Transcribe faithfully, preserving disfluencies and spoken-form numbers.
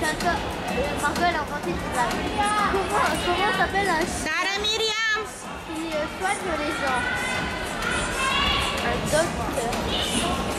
que euh, Margot elle a inventé une blague. Comment, comment s'appelle un chien Sarah Myriam. qui euh, soigne les gens? Un docteur.